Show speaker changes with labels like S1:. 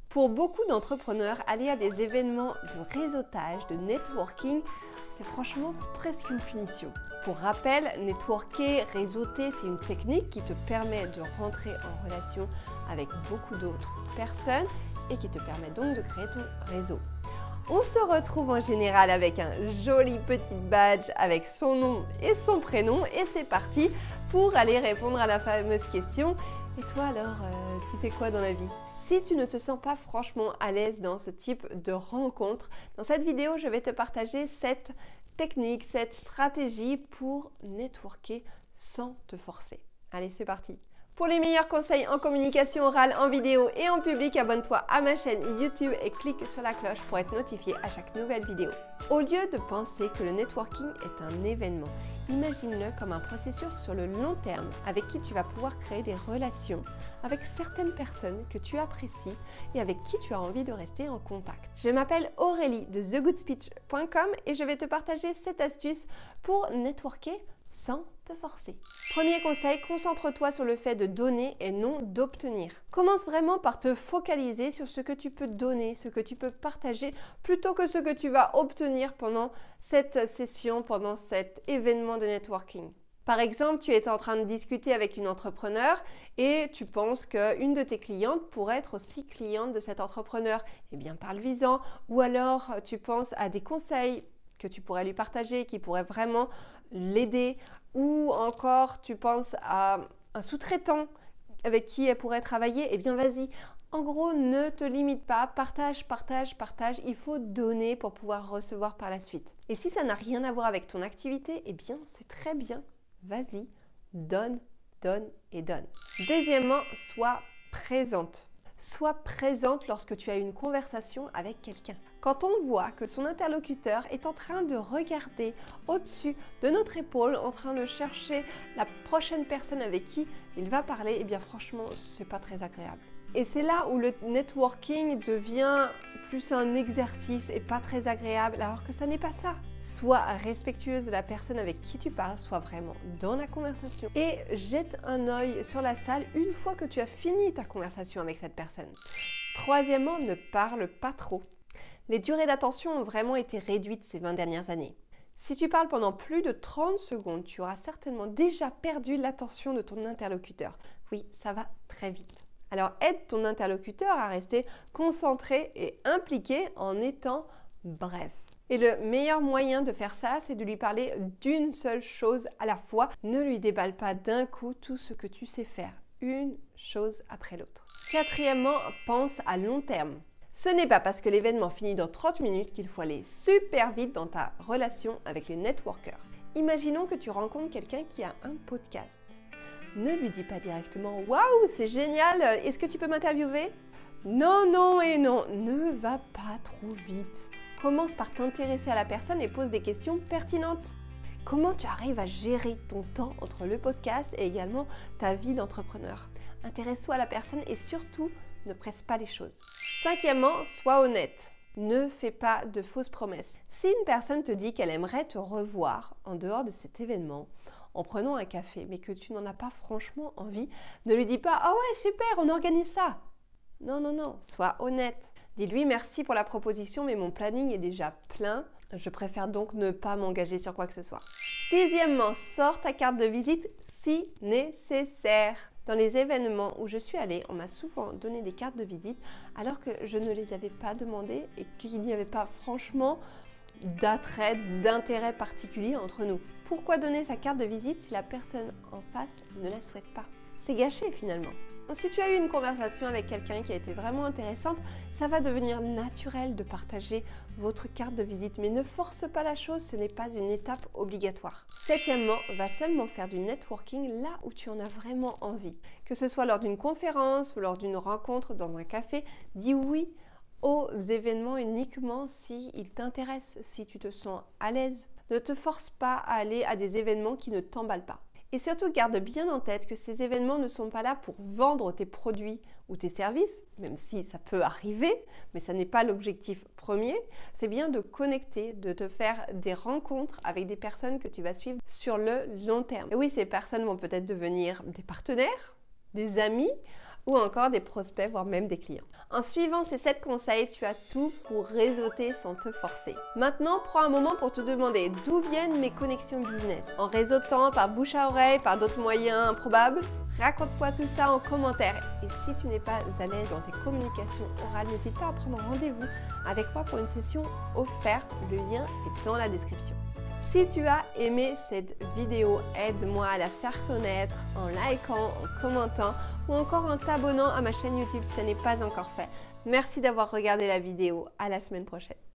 S1: Pour beaucoup d'entrepreneurs, aller à des événements de réseautage, de networking, c'est franchement presque une punition. Pour rappel, networker, réseauter, c'est une technique qui te permet de rentrer en relation avec beaucoup d'autres personnes et qui te permet donc de créer ton réseau. On se retrouve en général avec un joli petit badge avec son nom et son prénom et c'est parti pour aller répondre à la fameuse question « Et toi alors, tu fais quoi dans la vie ?» Si tu ne te sens pas franchement à l'aise dans ce type de rencontre, dans cette vidéo, je vais te partager cette technique, cette stratégie pour networker sans te forcer. Allez, c'est parti! Pour les meilleurs conseils en communication orale, en vidéo et en public, abonne-toi à ma chaîne YouTube et clique sur la cloche pour être notifié à chaque nouvelle vidéo. Au lieu de penser que le networking est un événement, imagine-le comme un processus sur le long terme avec qui tu vas pouvoir créer des relations avec certaines personnes que tu apprécies et avec qui tu as envie de rester en contact. Je m'appelle Aurélie de thegoodspeech.com et je vais te partager cette astuce pour networker sans te forcer. Premier conseil, concentre-toi sur le fait de donner et non d'obtenir. Commence vraiment par te focaliser sur ce que tu peux donner, ce que tu peux partager, plutôt que ce que tu vas obtenir pendant cette session, pendant cet événement de networking. Par exemple, tu es en train de discuter avec une entrepreneur et tu penses qu'une de tes clientes pourrait être aussi cliente de cet entrepreneur. Eh bien, parle-lui-en. Ou alors, tu penses à des conseils que tu pourrais lui partager, qui pourraient vraiment l'aider, ou encore tu penses à un sous-traitant avec qui elle pourrait travailler, eh bien vas-y. En gros, ne te limite pas, partage, partage, partage. Il faut donner pour pouvoir recevoir par la suite. Et si ça n'a rien à voir avec ton activité, eh bien c'est très bien. Vas-y, donne, donne et donne. Deuxièmement, sois présente. Sois présente lorsque tu as une conversation avec quelqu'un. Quand on voit que son interlocuteur est en train de regarder au-dessus de notre épaule, en train de chercher la prochaine personne avec qui il va parler, eh bien franchement, c'est pas très agréable. Et c'est là où le networking devient plus un exercice et pas très agréable, alors que ça n'est pas ça. Sois respectueuse de la personne avec qui tu parles, sois vraiment dans la conversation et jette un œil sur la salle une fois que tu as fini ta conversation avec cette personne. Troisièmement, ne parle pas trop. Les durées d'attention ont vraiment été réduites ces 20 dernières années. Si tu parles pendant plus de 30 secondes, tu auras certainement déjà perdu l'attention de ton interlocuteur. Oui, ça va très vite. Alors aide ton interlocuteur à rester concentré et impliqué en étant bref. Et le meilleur moyen de faire ça, c'est de lui parler d'une seule chose à la fois. Ne lui déballe pas d'un coup tout ce que tu sais faire, une chose après l'autre. Quatrièmement, pense à long terme. Ce n'est pas parce que l'événement finit dans 30 minutes qu'il faut aller super vite dans ta relation avec les networkers. Imaginons que tu rencontres quelqu'un qui a un podcast. Ne lui dis pas directement « Waouh, c'est génial, est-ce que tu peux m'interviewer ?» Non, non et non, ne va pas trop vite. Commence par t'intéresser à la personne et pose des questions pertinentes. Comment tu arrives à gérer ton temps entre le podcast et également ta vie d'entrepreneur? Intéresse-toi à la personne et surtout, ne presse pas les choses. Cinquièmement, sois honnête. Ne fais pas de fausses promesses. Si une personne te dit qu'elle aimerait te revoir en dehors de cet événement, en prenant un café, mais que tu n'en as pas franchement envie, ne lui dis pas « Ah ouais, super, on organise ça !» Non, non, non, sois honnête. Dis-lui « Merci pour la proposition, mais mon planning est déjà plein. Je préfère donc ne pas m'engager sur quoi que ce soit. » Sixièmement, sors ta carte de visite si nécessaire. Dans les événements où je suis allée, on m'a souvent donné des cartes de visite alors que je ne les avais pas demandées et qu'il n'y avait pas franchement d'attrait, d'intérêt particulier entre nous. Pourquoi donner sa carte de visite si la personne en face ne la souhaite pas? C'est gâché finalement. Donc, si tu as eu une conversation avec quelqu'un qui a été vraiment intéressante, ça va devenir naturel de partager votre carte de visite. Mais ne force pas la chose, ce n'est pas une étape obligatoire. Septièmement, va seulement faire du networking là où tu en as vraiment envie. Que ce soit lors d'une conférence ou lors d'une rencontre dans un café, dis oui aux événements uniquement s'ils t'intéressent, si tu te sens à l'aise. Ne te force pas à aller à des événements qui ne t'emballent pas. Et surtout, garde bien en tête que ces événements ne sont pas là pour vendre tes produits ou tes services, même si ça peut arriver, mais ça n'est pas l'objectif premier. C'est bien de connecter, de te faire des rencontres avec des personnes que tu vas suivre sur le long terme. Et oui, ces personnes vont peut-être devenir des partenaires, des amis, ou encore des prospects, voire même des clients. En suivant ces 7 conseils, tu as tout pour réseauter sans te forcer. Maintenant, prends un moment pour te demander d'où viennent mes connexions business. En réseautant, par bouche à oreille, par d'autres moyens improbables? Raconte-moi tout ça en commentaire. Et si tu n'es pas à l'aise dans tes communications orales, n'hésite pas à prendre rendez-vous avec moi pour une session offerte. Le lien est dans la description. Si tu as aimé cette vidéo, aide-moi à la faire connaître en likant, en commentant ou encore en t'abonnant à ma chaîne YouTube si ce n'est pas encore fait. Merci d'avoir regardé la vidéo. À la semaine prochaine.